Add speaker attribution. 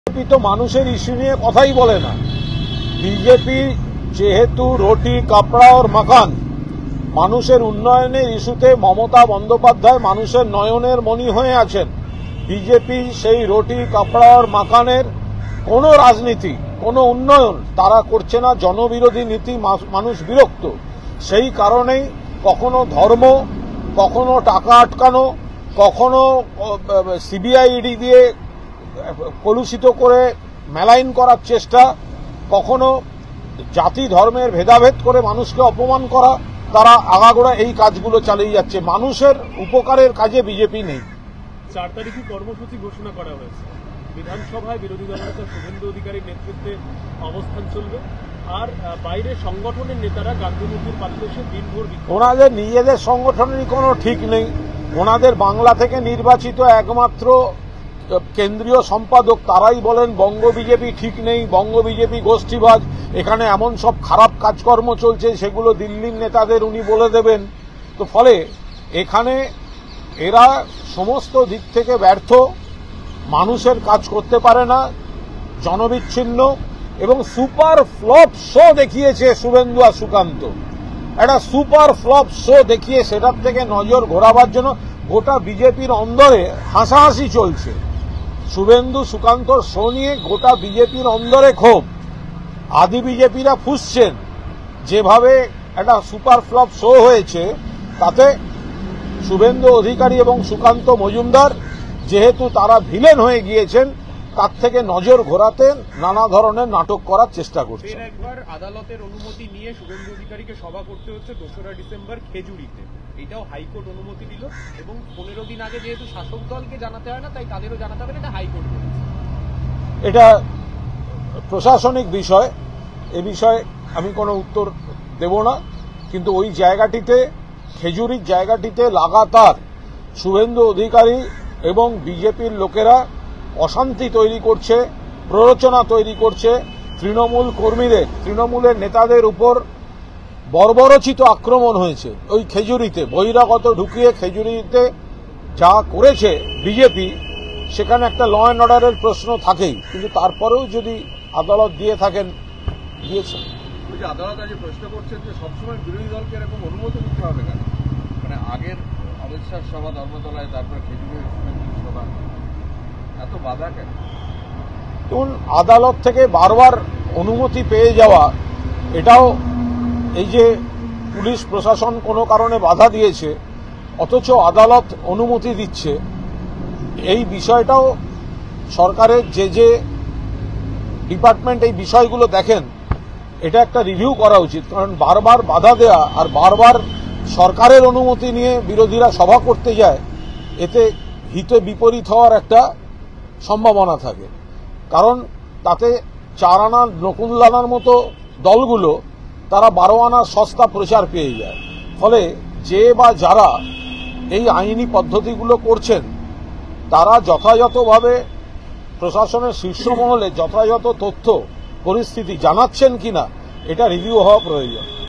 Speaker 1: BJP তো মানুষের issue নিয়ে কথাই বলে না। বিজেপি যেহেতু রুটি কাপড়া और मकान মানুষের উন্নয়নের ইস্যুতে মমতা বন্দ্যোপাধ্যায় মানুষের নয়নের মণি হয়ে আছেন। বিজেপি সেই রুটি কাপড়া और मकाনের কোনো রাজনীতি কোনো উন্নয়ন তারা করছে না। জনবিরোধী নীতি, মানুষ বিরক্ত। সেই কারণেই কখনো ধর্ম, কখনো টাকা আটকানো, কখনো সিবিআই ইডি দিয়ে কলুষিত করে মেলাইন করার চেষ্টা, কখনো জাতি ধর্মের ভেদাভেদ করে মানুষকে অপমান করা, তারা আগাগোড়া এই কাজগুলো চালিয়ে যাচ্ছে। মানুষের উপকারের কাজে বিজেপি নেই।
Speaker 2: 4 তারিখে কর্মসূচি ঘোষণা করা হয়েছে। বিধানসভায় বিরোধী দলনেতা শুভেন্দু অধিকারীর নেতৃত্বে অবস্থান চলবে, আর বাইরে সংগঠনের নেতারা গান্ধীমূর্তির পাশে এসে দিনভর
Speaker 1: ওনাদের নিজেদের সংগঠনেরই কোনো ঠিক নেই। ওনাদের বাংলা থেকে নির্বাচিত একমাত্র কেন্দ্রীয় সম্পাদক তারাই বলেন বঙ্গ বিজেপি ঠিক নেই, বঙ্গ বিজেপি গোষ্ঠীবাজ, এখানে এমন সব খারাপ কাজকর্ম চলছে সেগুলো দিল্লির নেতাদের উনি বলে দেবেন। তো ফলে এখানে এরা সমস্ত দিক থেকে ব্যর্থ, মানুষের কাজ করতে পারে না, জনবিচ্ছিন্ন এবং সুপার ফ্লপ শো দেখিয়েছে শুভেন্দু আর সুকান্ত। একটা সুপার ফ্লপ শো দেখিয়ে সেটার থেকে নজর ঘোরাবার জন্য গোটা বিজেপির অন্দরে হাসাহাসি চলছে। শুভেন্দু সুকান্তর শো নিয়ে গোটা বিজেপির অন্দরে ক্ষোভ। আদি বিজেপিরা ফুঁসছেন। যেভাবে একটা সুপার ফ্লপ শো হয়েছে তাতে শুভেন্দু অধিকারী এবং সুকান্ত মজুমদার যেহেতু তারা ভিলেন হয়ে গিয়েছেন, তার থেকে নজর ঘোরাতে নানা ধরনের নাটক করার চেষ্টা করছে।
Speaker 2: একবার আদালতের অনুমতি নিয়ে শুভেন্দু অধিকারীকে সভা করতে হচ্ছে 2রা ডিসেম্বর খেজুরিতে। এটাও হাইকোর্ট অনুমতি দিল এবং 15 দিন আগে যেহেতু শাসক দলকে জানাতে হয় না, তাই তাদেরও জানাতে হবে না, এটা হাইকোর্ট বলেছে।
Speaker 1: এটা প্রশাসনিক বিষয়, এ বিষয়ে আমি কোনো উত্তর দেব না। কিন্তু ওই জায়গাটিতে, খেজুরির জায়গাটিতে লাগাতার শুভেন্দু অধিকারী এবং বিজেপির লোকেরা অশান্তি তৈরি করছে, প্ররোচনা তৈরি করছে। তৃণমূল কর্মীদের, তৃণমূলের নেতাদের উপর বর্বরচিত আক্রমণ হয়েছে ওই খেজুরিতে। বহিরাগত ঢুকিয়ে খেজুরিতে যা করেছে বিজেপি, সেখানে একটা ল অ্যান্ড অর্ডারের প্রশ্ন থাকেই। কিন্তু তারপরেও যদি আদালত দিয়ে থাকেন, দিয়েছে।
Speaker 3: আদালত আজ প্রশ্ন করছেন যে সবসময় বিরোধী দলকে এরকম অনুমতি দিতে হবে কেন? মানে আগের অমিত শাহ সভা ধর্মতলায়, তারপরে খেজুরের সভা, এত বাধা কেন?
Speaker 1: দেখুন, আদালত থেকে বারবার অনুমতি পেয়ে যাওয়া, এটাও এই যে পুলিশ প্রশাসন কোনো কারণে বাধা দিয়েছে অথচ আদালত অনুমতি দিচ্ছে, এই বিষয়টাও সরকারের যে ডিপার্টমেন্ট এই বিষয়গুলো দেখেন, এটা একটা রিভিউ করা উচিত। কারণ বারবার বাধা দেয়া আর বারবার সরকারের অনুমতি নিয়ে বিরোধীরা সভা করতে যায়, এতে হিতে বিপরীত হওয়ার একটা সম্ভাবনা থাকে। কারণ তাতে 4 আনা নকুলদানার মতো দলগুলো তারা 12 আনার সস্তা প্রচার পেয়ে যায়। ফলে যে বা যারা এই আইনি পদ্ধতিগুলো করছেন তারা যথাযথভাবে প্রশাসনের শীর্ষ মহলে যথাযথ তথ্য পরিস্থিতি জানাচ্ছেন কিনা, এটা রিভিউ হওয়া প্রয়োজন।